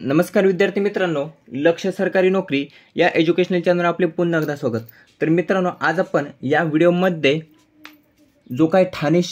नमस्कार विद्यार्थी मित्रांनो, लक्ष सरकारी नोकरी या एज्युकेशनल चॅनलवर आपले पुन्हा एकदा स्वागत। तर मित्रांनो, आज आपण या व्हिडिओमध्ये जो काही ठाणे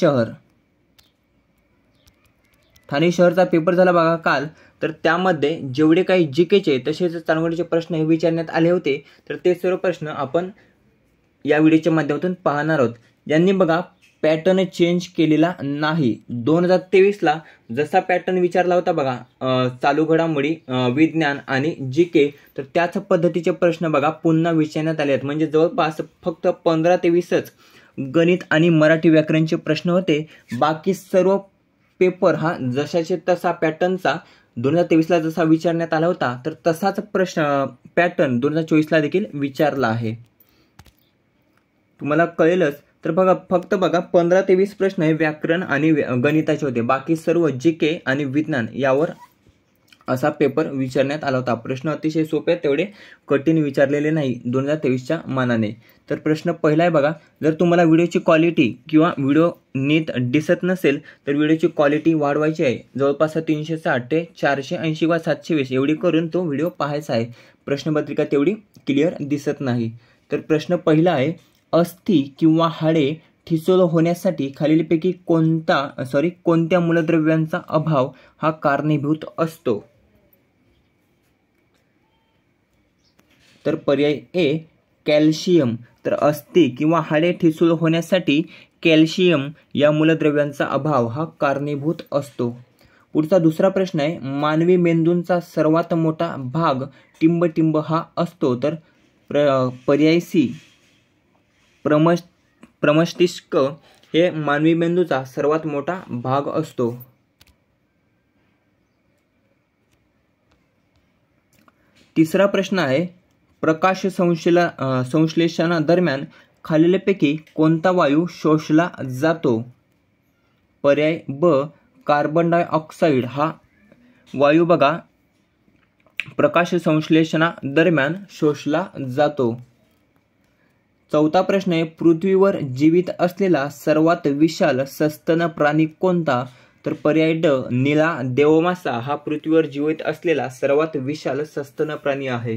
शहरचा पेपर झाला बघा काल, तर त्यामध्ये जेवढे काही जीकेचे तसेच चांगवडीचे प्रश्न हे विचारण्यात आले होते, तर ते सर्व प्रश्न आपण या व्हिडिओच्या माध्यमातून पाहणार आहोत। यांनी बघा पॅटर्न चेंज केलेला नाही। 2023ला जसा पॅटर्न विचारला होता बघा चालू घडामोडी, विज्ञान आणि जीके, तर त्याच पद्धतीचे प्रश्न बघा पुन्हा विचारण्यात आले आहेत। म्हणजे जवळपास फक्त 15 ते 20च गणित आणि मराठी व्याकरणचे प्रश्न होते। बाकी सर्व पेपर हा जशाचे तसा पॅटर्नचा 2023ला जसा विचारण्यात आला होता, तर तसाच प्रश्न पॅटर्न 2024ला देखील विचारला आहे। तुम्हाला कळेलच। तर बघा फक्त 15 ते 20 प्रश्न हे व्याकरण आणि गणिताचे होते। बाकी सर्व जीके आणि विज्ञान यावर असा पेपर विचारण्यात आला होता। प्रश्न अतिशय सोपे, तेवढे कठीण विचारलेले नाही 2023च्या मानाने। तर प्रश्न पहिला आहे बघा, जर तुम्हाला व्हिडिओची क्वालिटी किंवा व्हिडिओ नीट दिसत नसेल तर व्हिडिओची क्वालिटी वाढवायची आहे। जवळपास 360 ते 480 किंवा 720 एवढी करून तो व्हिडिओ पाहायचा आहे। प्रश्नपत्रिका तेवढी क्लिअर दिसत नाही। तर प्रश्न पहिला आहे, अस्थि किंवा हाडे ठिसूळ होण्यासाठी खालीलपैकी कोणत्या मूलद्रव्यांचा अभाव हा कारणीभूत असतो? तर पर्याय ए कॅल्शियम। तर अस्थि किंवा हाडे ठिसूळ होण्यासाठी कॅल्शियम या मूलद्रव्यांचा अभाव हा कारणीभूत असतो। पुढचा दुसरा प्रश्न आहे, मानवी मेंदूंचा सर्वात मोठा भाग टिंबटिंब हा असतो। तर पर्याय सी प्रमस्तिष्क हे मानवी मेंदूचा सर्वात मोठा भाग असतो। तिसरा प्रश्न आहे, प्रकाश संश्लेषणादरम्यान खालीलपैकी कोणता वायू शोषला जातो? पर्याय ब कार्बन डायऑक्साईड हा वायू बघा प्रकाश संश्लेषणादरम्यान शोषला जातो। चौथा प्रश्न आहे, पृथ्वीवर जीवित असलेला सर्वात विशाल सस्तन प्राणी कोणता? तर पर्याय ड निळा देवमासा हा पृथ्वीवर जीवित असलेला सर्वात विशाल सस्तन प्राणी आहे।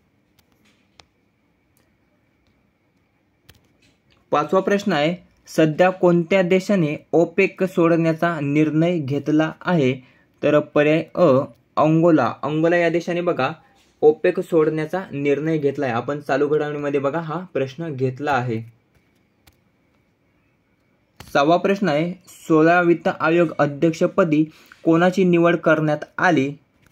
पाचवा प्रश्न आहे, सध्या कोणत्या देशाने ओपेक सोडण्याचा निर्णय घेतला आहे? तर पर्याय अ अंगोला या देशाने बघा ओपेक सोडण्याचा निर्णय घेतला आहे। आपण चालू घडामोडीमध्ये बघा हा प्रश्न घेतला आहे। सहावा प्रश्न आहे, 16 वित्त आयोग अध्यक्षपदी कोणाची निवड करण्यात आली?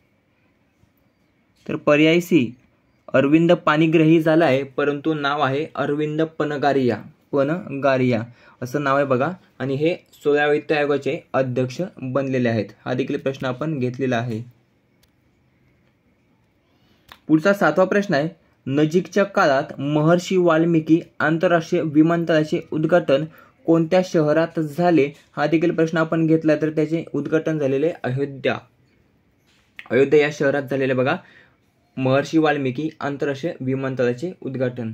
तर पर्याय सी अरविंद पाणिग्राही झाला आहे, परंतु नाव आहे अरविंद पनगारिया असं नाव आहे बघा, आणि हे 16 वित्त आयोगाचे अध्यक्ष बनलेले आहेत। हा देखील प्रश्न आपण घेतलेला आहे। पुढचा सातवा प्रश्न आहे, नजीकच्या काळात महर्षी वाल्मिकी आंतरराष्ट्रीय विमानतळाचे उद्घाटन कोणत्या शहरात झाले? हा देखील प्रश्न आपण घेतला। तर त्याचे उद्घाटन झालेले अयोध्या या शहरात झालेले बघा महर्षी वाल्मिकी आंतरराष्ट्रीय विमानतळाचे उद्घाटन।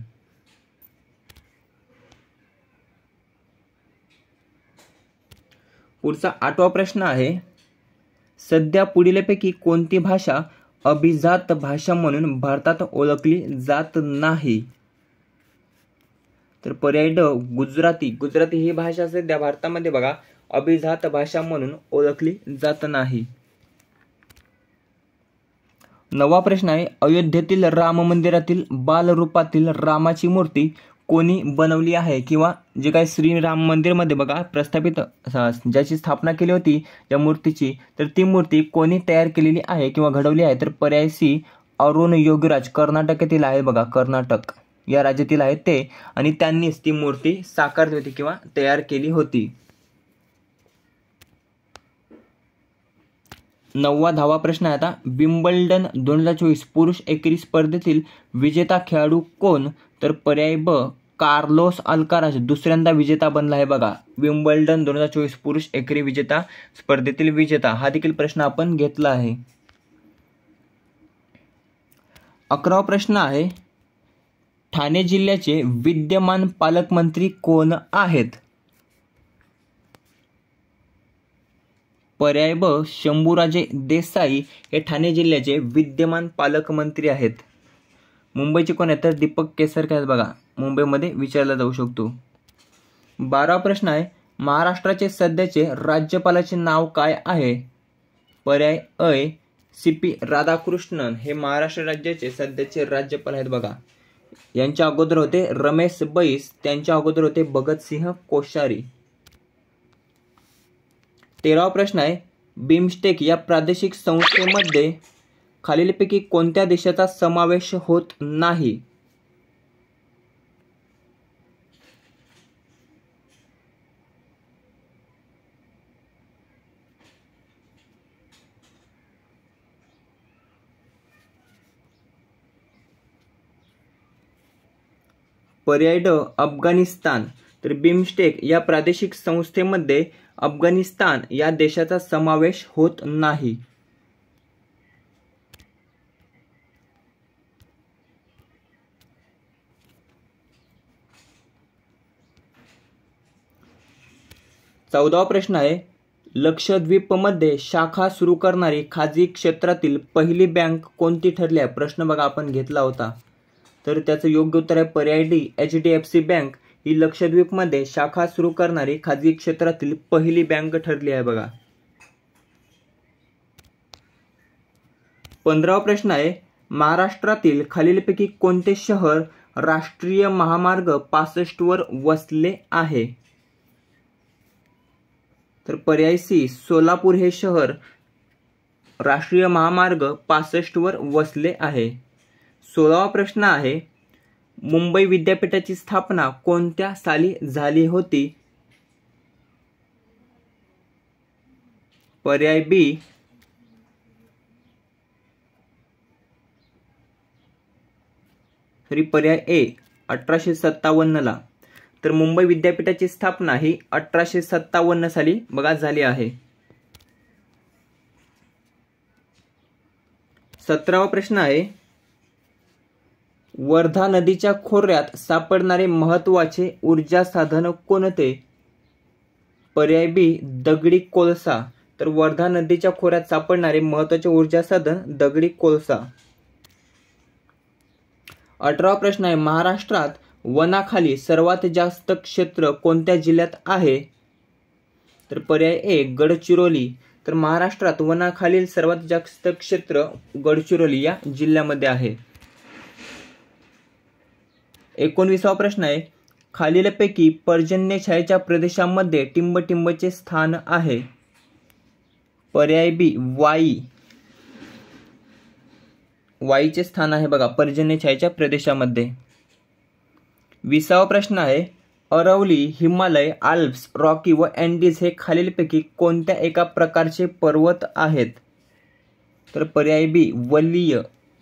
पुढचा आठवा प्रश्न आहे, सध्या पुढीलपैकी कोणती भाषा अभिजात भाषा म्हणून भारतात ओळखली जात नाही? तर पर्याय ड गुजराती ही भाषा सध्या भारतामध्ये बघा अभिजात भाषा म्हणून ओळखली जात नाही। नववा प्रश्न आहे, अयोध्येतील राम मंदिरातील बालरूपातील रामाची मूर्ती कोणी बनवली आहे? किंवा जे काही श्रीराम मंदिरमध्ये बघा प्रस्थापित ज्याची स्थापना केली होती त्या मूर्तीची, तर ती मूर्ती कोणी तयार केलेली आहे किंवा घडवली आहे? तर पर्याय सी अरुण योगीराज कर्नाटक येथील आहे बघा, कर्नाटक या राज्यातील आहेत ते, आणि त्यांनीच ती मूर्ती साकारली होती किंवा तयार केली होती। 10वा प्रश्न आहे आता, विम्बल्डन 2024 पुरुष एकेरी स्पर्धेतील विजेता खेळाडू कोण? तर पर्याय ब कार्लोस अल्काराज दुसऱ्यांदा विजेता बनला आहे बघा, विम्बल्डन 2024 पुरुष एकेरी विजेता स्पर्धेतील विजेता। हा देखील प्रश्न आपण घेतला आहे। 11वा प्रश्न आहे, ठाणे जिल्ह्याचे विद्यमान पालकमंत्री कोण आहेत? पर्याय ब शंभूराजे देसाई हे ठाणे जिल्ह्याचे विद्यमान पालकमंत्री आहेत. मुंबईचे कोण आहेत तर दीपक केसरकर आहेत बघा. मुंबईमध्ये विचारला जाऊ शकतो. 12वा प्रश्न आहे, महाराष्ट्राचे सध्याचे राज्यपालाचे नाव काय आहे? पर्याय अ CP राधाकृष्णन हे महाराष्ट्र राज्याचे सध्याचे राज्यपाल आहेत बघा. यांच्या अगोदर होते रमेश बैस, त्यांच्या अगोदर होते भगतसिंह कोश्यारी. 13वा प्रश्न आहे, बिमस्टेक या प्रादेशिक संस्थेमध्ये खालीलपैकी कोणत्या देशाचा समावेश होत नाही? पर्याय ड अफगाणिस्तान. तर बिमस्टेक या प्रादेशिक संस्थेमध्ये अफगाणिस्तान या देशाचा समावेश होत नाही. चौदावा प्रश्न आहे, लक्षद्वीपमध्ये शाखा सुरू करणारी खाजगी क्षेत्रातील पहिली बँक कोणती ठरली आहे? प्रश्न बघा आपण घेतला होता. तर त्याचं योग्य उत्तर आहे पर्याय डी HDFC बँक ही लक्षद्वीपमध्ये शाखा सुरू करणारी खाजगी क्षेत्रातील पहिली बँक ठरली आहे बघा. 15वा प्रश्न आहे, महाराष्ट्रातील खालीलपैकी कोणते शहर राष्ट्रीय महामार्ग 65 वर वसले आहे? तर पर्याय सी सोलापूर हे शहर राष्ट्रीय महामार्ग 65 वर वसले आहे. 16वा प्रश्न आहे, मुंबई विद्यापीठाची स्थापना कोणत्या साली झाली होती? पर्याय बी पर्याय ए 1857 ला. तर मुंबई विद्यापीठाची स्थापना ही 1857 साली बघा झाली आहे. 17वा प्रश्न आहे, वर्धा नदीच्या खोऱ्यात सापडणारे महत्त्वाचे ऊर्जा साधन कोणते? पर्याय बी दगडी कोळसा. तर वर्धा नदीच्या खोऱ्यात सापडणारे महत्त्वाचे ऊर्जा साधन दगडी कोळसा. 18वा प्रश्न आहे, महाराष्ट्रात वनाखाली सर्वात जास्त क्षेत्र कोणत्या जिल्ह्यात आहे? तर पर्याय ए गडचिरोली. तर महाराष्ट्रात वनाखालील सर्वात जास्त क्षेत्र गडचिरोली या जिल्ह्यामध्ये आहे. 19वा प्रश्न आहे, खालीलपैकी पर्जन्यछायेच्या प्रदेशामध्ये टिंबटिंबचे स्थान आहे? पर्याय बी वाई. वाईचे स्थान आहे बघा पर्जन्यछायेच्या प्रदेशामध्ये. 20वा प्रश्न आहे, अरवली, हिमालय, आल्प्स, रॉकी व अँडीज हे खालीलपैकी कोणत्या एका प्रकारचे पर्वत आहेत? तर पर्याय बी वल्लीय.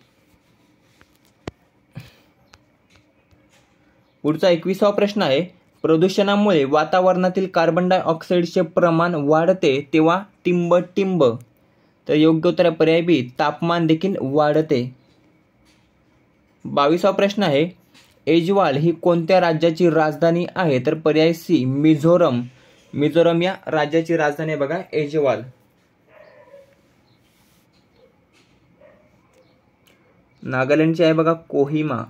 पुढचा 21वा प्रश्न आहे, प्रदूषणामुळे वातावरणातील कार्बन डायऑक्साईडचे प्रमाण वाढते तेव्हा टिंबटिंब. तर योग्य उत्तर आहे पर्याय बी तापमान देखील वाढते. 22वा प्रश्न आहे, ऐजवाल ही कोणत्या राज्याची राजधानी आहे? तर पर्याय सी मिझोरम. मिझोरम या राज्याची राजधानी आहे बघा ऐजवाल. नागालँडची आहे बघा कोहिमा.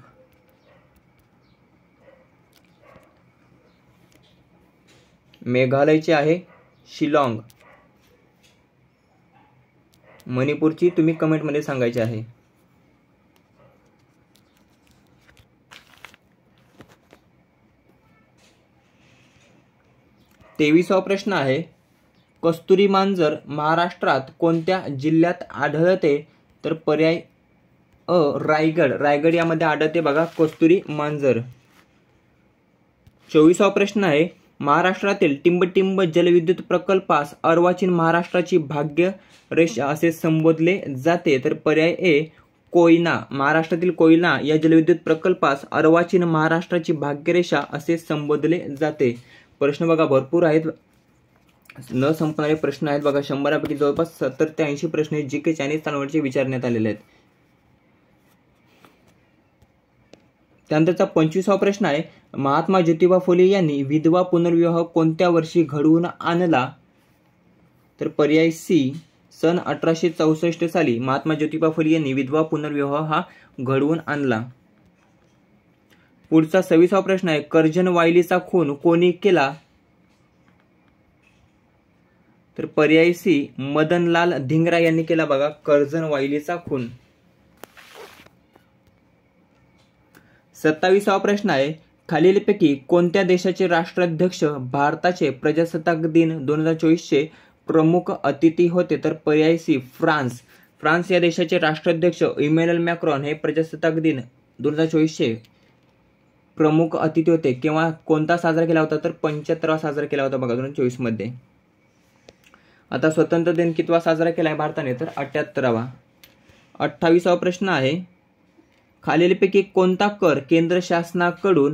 मेघालयची आहे शिलाँग. मणिपूरची तुम्ही कमेंटमध्ये सांगायची आहे. तेविसावा प्रश्न आहे, कस्तुरी मांजर महाराष्ट्रात कोणत्या जिल्ह्यात आढळते? तर पर्याय अ रायगड. रायगड यामध्ये आढळते बघा कस्तुरी मांजर. 24वा प्रश्न आहे, महाराष्ट्रातील टिंबटिंब जलविद्युत प्रकल्पास अर्वाचीन महाराष्ट्राची भाग्य रेषा असे संबोधले जाते? तर पर्याय ए कोयना. महाराष्ट्रातील कोयना या जलविद्युत प्रकल्पास अर्वाचीन महाराष्ट्राची भाग्यरेषा असे संबोधले जाते. प्रश्न बघा भरपूर आहेत, न संपणारे प्रश्न आहेत बघा. 100पैकी जवळपास 70 ते 80 प्रश्न जीके चायनीज स्थानावरचे विचारण्यात आलेले आहेत. त्यानंतरचा 25वा प्रश्न आहे, महात्मा ज्योतिबा फुले यांनी विधवा पुनर्विवाह कोणत्या वर्षी घडवून आणला? तर पर्याय सी सन 1864 साली महात्मा ज्योतिबा फुले यांनी विधवा पुनर्विवाह हा घडवून आणला. पुढचा 26वा प्रश्न आहे, कर्जन वायलीचा खून कोणी केला? तर पर्याय सी मदनलाल धिंगरा यांनी केला बघा कर्जन वायलीचा खून. 27वा प्रश्न आहे, खालीलपैकी कोणत्या देशाचे राष्ट्राध्यक्ष भारताचे प्रजासत्ताक दिन 2024चे प्रमुख अतिथी होते? तर पर्याय सी फ्रान्स. फ्रान्स या देशाचे राष्ट्राध्यक्ष इमॅन्युएल मॅक्रॉन हे प्रजासत्ताक दिन 2024चे प्रमुख अतिथी होते. केव्हा कोणता साजरा केला होता? तर 75वा साजरा केला होता बघा 2024 मध्ये. आता स्वतंत्र दिन कितवा साजरा केला आहे भारताने? तर 78वा. 28वा प्रश्न आहे, खालीलपैकी कोणता कर केंद्र शासनाकडून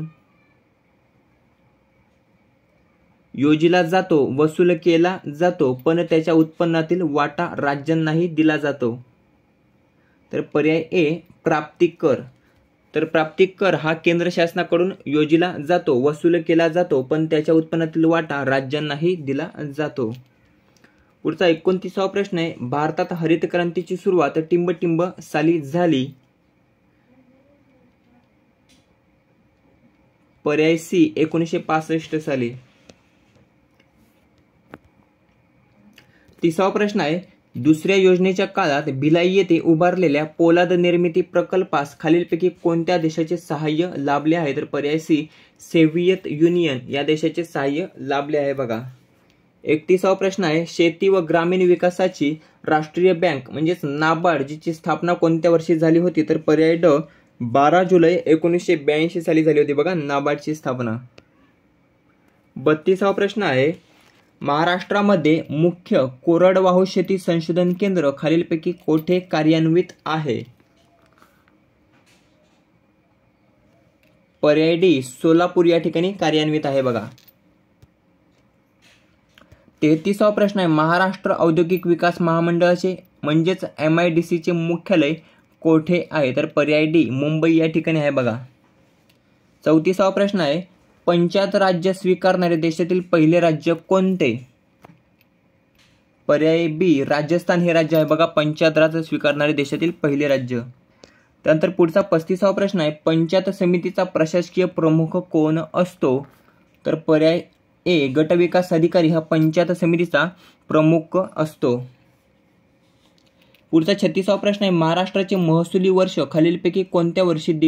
योजिला जातो, वसूल केला जातो, पण त्याच्या उत्पन्नातील वाटा राज्यांनाही दिला जातो? तर पर्याय ए प्राप्तिक कर. तर प्राप्तिक कर हा केंद्र शासनाकडून योजिला जातो, वसूल केला जातो, पण त्याच्या उत्पन्नातील वाटा राज्यांनाही दिला जातो. पुढचा 29वा प्रश्न आहे, भारतात हरित क्रांतीची सुरुवात टिंबटिंब साली झाली? पर्याय सी 1965 साली. 30वा प्रश्न आहे, दुसऱ्या योजनेच्या काळात भिलाई येथे उभारलेल्या पोलाद निर्मिती प्रकल्पास खालीलपैकी कोणत्या देशाचे सहाय्य लाभले आहे? तर पर्याय सी सोव्हिएत युनियन या देशाचे सहाय्य लाभले आहे बघा. 31वा प्रश्न आहे, शेती व ग्रामीण विकासाची राष्ट्रीय बँक म्हणजेच नाबार्ड जिची स्थापना कोणत्या वर्षी झाली होती? तर पर्याय ड 12 जुलै 1982 साली झाली होती बघा नाबार्डची स्थापना. 32वा प्रश्न आहे, महाराष्ट्रामध्ये मुख्य कोरडवाहू शेती संशोधन केंद्र खालीलपैकी कोठे कार्यान्वित आहे? पर्याय डी सोलापूर या ठिकाणी कार्यान्वित आहे बघा. 33वा प्रश्न आहे, महाराष्ट्र औद्योगिक विकास महामंडळाचे म्हणजेच MIDC चे मुख्यालय कोठे आहे? तर पर्याय डी मुंबई या ठिकाणी आहे बघा. 34वा प्रश्न आहे, पंचायत राज्य स्वीकारणारे देशातील पहिले राज्य कोणते? पर्याय बी राजस्थान हे राज्य आहे बघा पंचायत राज स्वीकारणारे देशातील पहिले राज्य. त्यानंतर पुढचा 35वा प्रश्न आहे, पंचायत समितीचा प्रशासकीय प्रमुख कोण असतो? तर पर्याय ए गटविकास अधिकारी हा पंचायत समितीचा प्रमुख असतो. पुढचा 36वा प्रश्न आहे, महाराष्ट्राचे महसुली वर्ष खालीलपैकी कोणत्या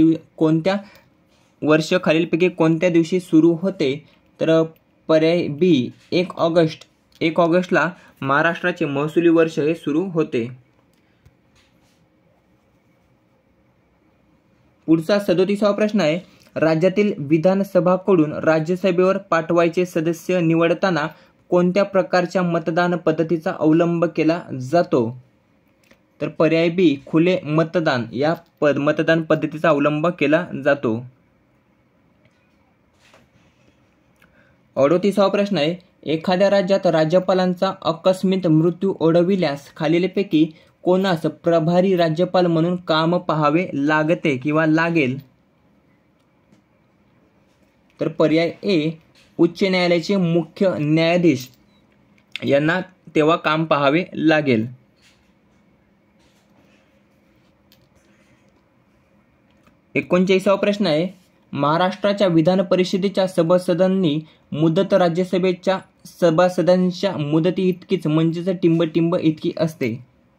दिवशी सुरू होते? तर पर्याय बी 1 ऑगस्ट. 1 ऑगस्टला महाराष्ट्राचे महसुली वर्ष हे सुरू होते. पुढचा 37वा प्रश्न आहे, राज्यातील विधानसभाकडून राज्यसभेवर पाठवायचे सदस्य निवडताना कोणत्या प्रकारच्या मतदान पद्धतीचा अवलंब केला जातो? तर पर्याय बी खुले मतदान या मतदान पद्धतीचा अवलंब केला जातो. 38वा प्रश्न आहे, एखाद्या राज्यात राज्यपालांचा आकस्मिक मृत्यू ओढविल्यास खालीलपैकी कोणास प्रभारी राज्यपाल म्हणून काम पाहावे लागते किंवा लागेल? तर पर्याय ए उच्च न्यायालयाचे मुख्य न्यायाधीश यांना तेव्हा काम पाहावे लागेल. 39वा प्रश्न आहे, महाराष्ट्राच्या विधान परिषदेच्या सभासदांनी मुदत राज्यसभेच्या सभासदांच्या मुदती इतकीच म्हणजेच टिंबटिंब इतकी असते?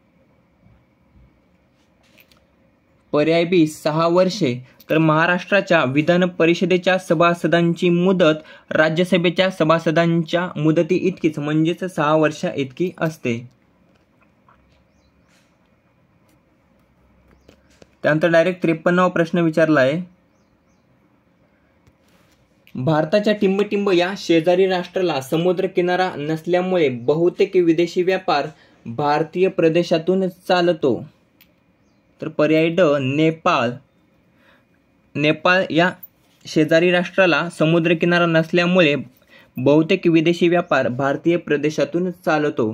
पर्याय बी 6 वर्षे. तर महाराष्ट्राच्या विधान परिषदेच्या सभासदांची मुदत राज्यसभेच्या सभासदांच्या मुदती इतकीच म्हणजेच 6 वर्ष इतकी असते. त्यानंतर डायरेक्ट 53वा प्रश्न विचारला आहे, भारताच्या टिंबटिंब या शेजारी राष्ट्राला समुद्र किनारा नसल्यामुळे बहुतेक विदेशी व्यापार भारतीय प्रदेशातून चालतो. तर पर्याय ड नेपाळ. नेपाळ या शेजारी राष्ट्राला समुद्र किनारा नसल्यामुळे बहुतेक विदेशी व्यापार भारतीय प्रदेशातून चालतो.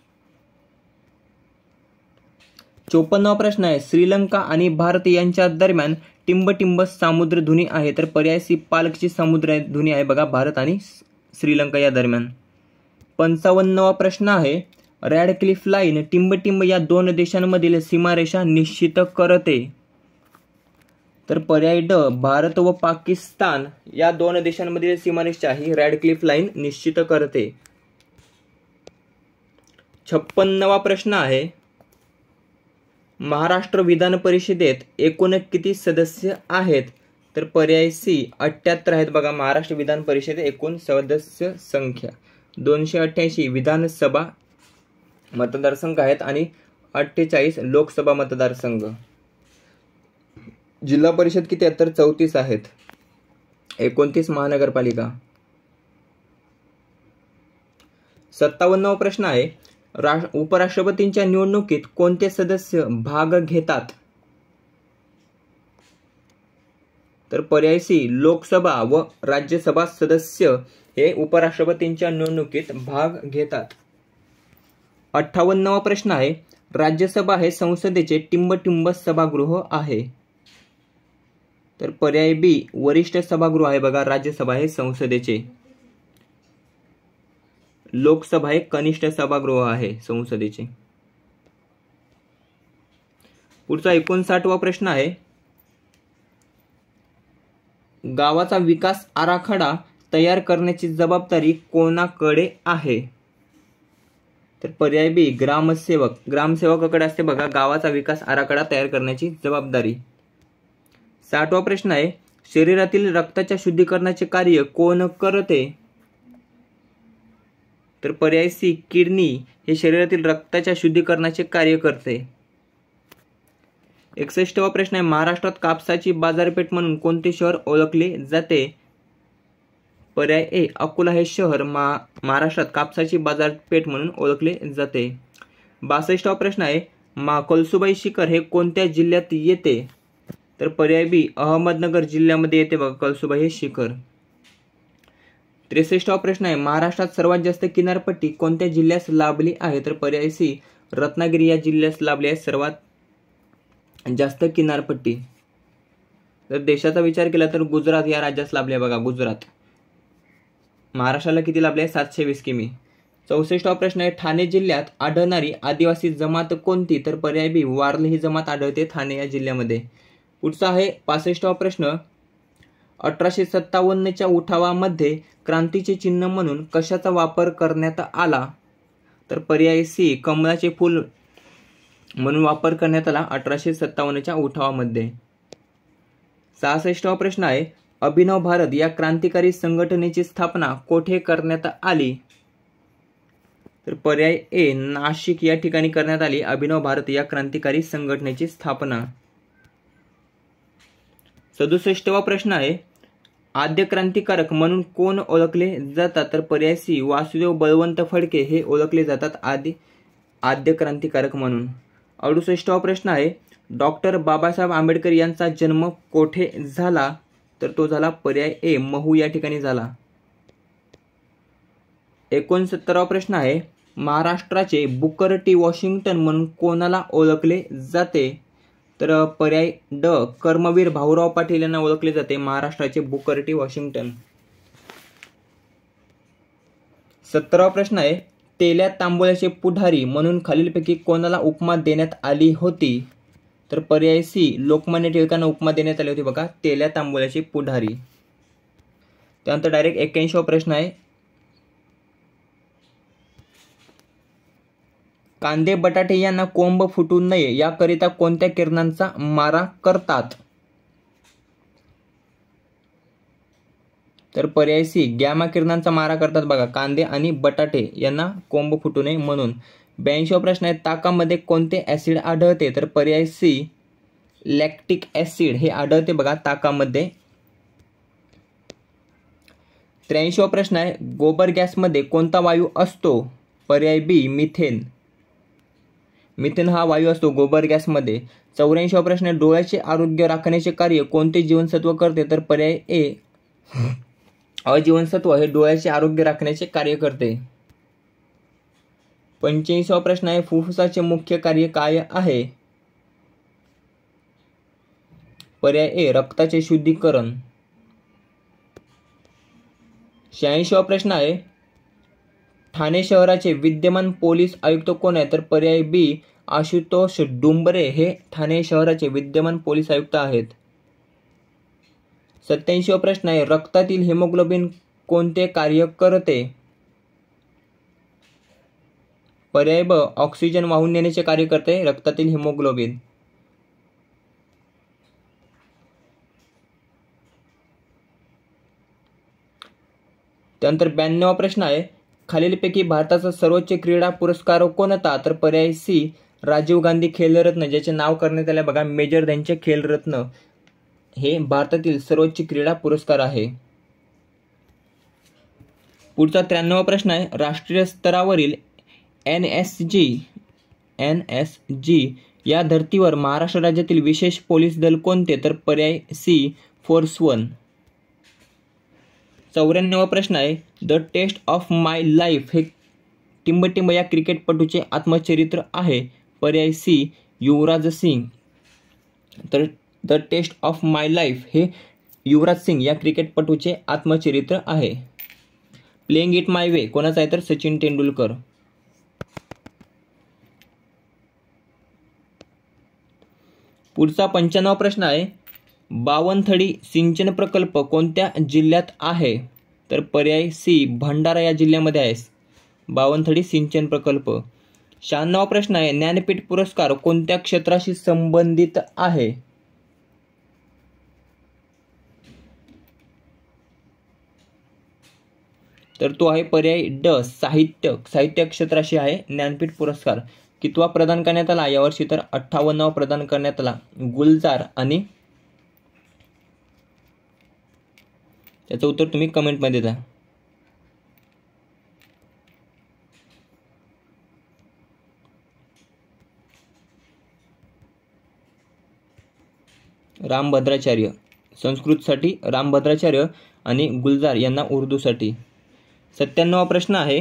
54वा प्रश्न आहे, श्रीलंका आणि भारत यांच्या दरम्यान टिंबटिंब सामुद्रधुनी आहे. तर पर्याय सी पालकची समुद्रधुनी आहे बघा भारत आणि श्रीलंका या दरम्यान. 55वा प्रश्न आहे, रॅडक्लिफ लाईन टिंबटिंब या दोन देशांमधील सीमारेषा निश्चित करते? तर पर्याय ड, भारत व पाकिस्तान या दोन देशांमधील सीमारेषा ही रॅडक्लिफ लाईन निश्चित करते. 56वा प्रश्न आहे, महाराष्ट्र विधान परिषदेत एकूण किती सदस्य आहेत? तर पर्याय सी 78 आहेत. बघा, महाराष्ट्र विधान परिषदेत एकूण सदस्य संख्या 288 विधानसभा मतदारसंघ आहेत आणि 48 लोकसभा मतदारसंघ. जिल्हा परिषद किती आहेत? तर 34 आहेत. 29 महानगरपालिका. 57वा प्रश्न आहे, उपराष्ट्रपतींच्या निवडणुकीत कोणते सदस्य भाग घेतात? तर पर्याय सी लोकसभा व राज्यसभा सदस्य हे उपराष्ट्रपतींच्या निवडणुकीत भाग घेतात. 58वा प्रश्न आहे, राज्यसभा हे संसदेचे टिंबटिंब सभागृह आहे. तर पर्याय बी वरिष्ठ सभागृह आहे. बघा, राज्यसभा हे संसदेचे, लोकसभा हे कनिष्ठ सभागृह आहे संसदेचे. पुढचा 59वा प्रश्न आहे, गावाचा विकास आराखडा तयार करण्याची जबाबदारी कोणाकडे आहे? तर पर्याय बी ग्रामसेवकाकडे असते. बघा, गावाचा विकास आराखडा तयार करण्याची जबाबदारी. 60वा प्रश्न आहे, शरीरातील रक्ताच्या शुद्धीकरणाचे कार्य कोण करते? तर पर्याय सी किडनी हे शरीरातील रक्ताच्या शुद्धीकरणाचे कार्य करते. 61वा प्रश्न आहे, महाराष्ट्रात कापसाची बाजारपेठ म्हणून कोणते शहर ओळखले जाते? पर्याय ए अकोला हे शहर महाराष्ट्रात कापसाची बाजारपेठ म्हणून ओळखले जाते. 62वा प्रश्न आहे, कळसुबाई शिखर हे कोणत्या जिल्ह्यात येते? तर पर्याय बी अहमदनगर जिल्ह्यामध्ये येते. बघा, कळसुबाई हे शिखर. 63वा प्रश्न आहे, महाराष्ट्रात सर्वात जास्त किनारपट्टी कोणत्या जिल्ह्यास लाभली आहे? तर पर्याय सी रत्नागिरी या जिल्ह्यास लाभली आहे सर्वात जास्त किनारपट्टी. जर देशाचा विचार केला तर गुजरात या राज्यास लाभली आहे. बघा, गुजरात. महाराष्ट्राला किती लाभले आहे? 720 किमी. 64वा प्रश्न आहे, ठाणे जिल्ह्यात आढळणारी आदिवासी जमात कोणती? तर पर्याय बी वारली ही जमात आढळते ठाणे या जिल्ह्यामध्ये. पुढचा आहे 65वा प्रश्न, 1857च्या उठावामध्ये क्रांतीचे चिन्ह म्हणून कशाचा वापर करण्यात आला? तर पर्याय सी कमळाचे फूल म्हणून वापर करण्यात आला 1857च्या उठावामध्ये. 66वा प्रश्न आहे, अभिनव भारत या क्रांतिकारी संघटनेची स्थापना कोठे करण्यात आली? तर पर्याय ए नाशिक या ठिकाणी करण्यात आली अभिनव भारत या क्रांतिकारी संघटनेची स्थापना. 67वा प्रश्न आहे, आद्य क्रांतिकारक म्हणून कोण ओळखले जातात? तर पर्याय सी वासुदेव बळवंत फडके हे ओळखले जातात आद्य क्रांतिकारक म्हणून. 68वा प्रश्न आहे, डॉक्टर बाबासाहेब आंबेडकर यांचा जन्म कोठे झाला? तर तो झाला पर्याय ए महू या ठिकाणी झाला. 69वा प्रश्न आहे, महाराष्ट्राचे बुकर टी वॉशिंग्टन म्हणून कोणाला ओळखले जाते? तर पर्याय ड कर्मवीर भाऊराव पाटील यांना ओळखले जाते महाराष्ट्राचे बुकर टी वॉशिंग्टन. 70वा प्रश्न आहे, तेल्या तांबोळ्याचे पुढारी म्हणून खालीलपैकी कोणाला उपमा देण्यात आली होती? तर पर्याय सी लोकमान्य टिळकांना उपमा देण्यात आली होती. बघा, तेल्या तांबोळ्याचे पुढारी. त्यानंतर डायरेक्ट 81वा प्रश्न आहे, कांदे बटाटे यांना कोंब फुटू नये याकरिता कोणत्या किरणांचा मारा करतात? तर पर्याय सी गॅमा किरणांचा मारा करतात. बघा, कांदे आणि बटाटे यांना कोंब फुटू नये म्हणून. 82वा प्रश्न आहे, ताकामध्ये कोणते ऍसिड आढळते? तर पर्याय सी लॅक्टिक ऍसिड हे आढळते बघा ताकामध्ये. 83वा प्रश्न आहे, गोबर गॅसमध्ये कोणता वायू असतो? पर्याय बी मिथेन. मिथेन हा वायू असतो गोबर गॅसमध्ये. 84वा प्रश्न आहे, डोळ्याचे आरोग्य राखण्याचे कार्य कोणते जीवनसत्व करते? तर पर्याय ए अजीवनसत्व हे डोळ्याचे आरोग्य राखण्याचे कार्य करते. 85वा प्रश्न आहे, फुफ्फुसाचे मुख्य कार्य काय आहे? पर्याय ए रक्ताचे शुद्धीकरण. 86वा प्रश्न आहे, ठाणे शहराचे विद्यमान पोलीस आयुक्त कोण आहे? तर पर्याय बी आशुतोष डुंबरे हे ठाणे शहराचे विद्यमान पोलीस आयुक्त आहेत. 87वा प्रश्न आहे, रक्तातील हिमोग्लोबिन कोणते कार्य करते? पर्याय ब ऑक्सिजन वाहून नेण्याचे कार्य करते रक्तातील हिमोग्लोबिन. त्यानंतर 92वा प्रश्न आहे, खालीलपैकी भारताचा सर्वोच्च क्रीडा पुरस्कार कोणता? तर पर्याय सी राजीव गांधी खेलरत्न, ज्याचे नाव करण्यात आले बघा मेजर ध्यानचंद खेलरत्न, हे भारतातील सर्वोच्च क्रीडा पुरस्कार आहे. पुढचा 93वा प्रश्न आहे, राष्ट्रीय स्तरावरील NSG या धर्तीवर महाराष्ट्र राज्यातील विशेष पोलीस दल कोणते? तर पर्याय सी फोर्स 1. 94वा प्रश्न आहे, the test of my life हे टिंबटिंब या क्रिकेटपटूचे आत्मचरित्र आहे. पर्याय सी युवराज सिंग. तर the test of my life हे युवराज सिंग या क्रिकेटपटूचे आत्मचरित्र आहे. प्लेइंग इट माय वे कोणाचा आहे? तर सचिन तेंडुलकर. पुढचा 95वा प्रश्न आहे, बावनथडी सिंचन प्रकल्प कोणत्या जिल्ह्यात आहे? तर पर्याय सी भंडारा या जिल्ह्यामध्ये आहे बावनथडी सिंचन प्रकल्प. 96वा प्रश्न आहे, ज्ञानपीठ पुरस्कार कोणत्या क्षेत्राशी संबंधित आहे? तर तो आहे पर्याय ड साहित्य क्षेत्राशी आहे ज्ञानपीठ पुरस्कार. कितवा प्रदान करण्यात आला यावर्षी? तर 58वा प्रदान करण्यात आला. गुलजार आणि त्याचं उत्तर तुम्ही कमेंटमध्ये द्या. रामभद्राचार्य संस्कृतसाठी रामभद्राचार्य आणि गुलजार यांना उर्दूसाठी. 97वा प्रश्न आहे,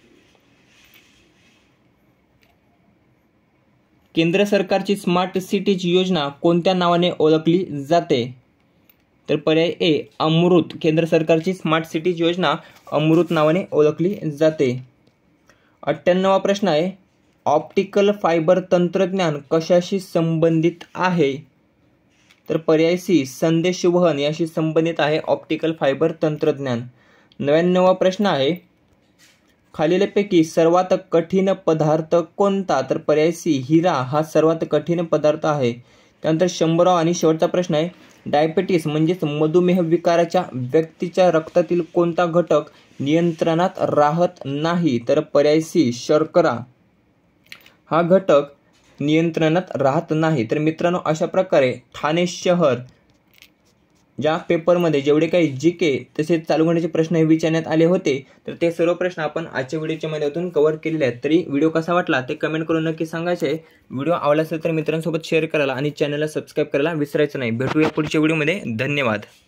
केंद्र सरकारची स्मार्ट सिटीज योजना कोणत्या नावाने ओळखली जाते? तर पर्याय ए अमृत. केंद्र सरकारची स्मार्ट सिटीज योजना अमृत नावाने ओळखली जाते. 98वा प्रश्न आहे, ऑप्टिकल फायबर तंत्रज्ञान कशाशी संबंधित आहे? तर पर्याय सी संदेशवहन याशी संबंधित आहे ऑप्टिकल फायबर तंत्रज्ञान. 99वा प्रश्न आहे, खालीलपैकी सर्वात कठीण पदार्थ कोणता? तर पर्याय सी हिरा हा सर्वात कठीण पदार्थ आहे. त्यानंतर 100वा आणि शेवटचा प्रश्न आहे, डायबिटीस म्हणजेच मधुमेह विकाराच्या व्यक्तीच्या रक्तातील कोणता घटक नियंत्रणात राहत नाही? तर पर्याय सी शर्करा हा घटक नियंत्रणात राहत नाही. तर मित्रांनो, अशा प्रकारे ठाणे शहर ज्या पेपरमध्ये जेवढे काही जीके तसेच चालू घडामोडीचे प्रश्न विचारण्यात आले होते, तर ते सर्व प्रश्न आपण आजच्या व्हिडिओच्या माध्यमातून कव्हर केलेले आहेत. तरी व्हिडिओ कसा वाटला ते कमेंट करून नक्की सांगायचे. व्हिडिओ आवडला असेल तर मित्रांसोबत शेअर करायला आणि चॅनलला सबस्क्राईब करायला विसरायचं नाही. भेटूया पुढच्या व्हिडिओमध्ये. धन्यवाद.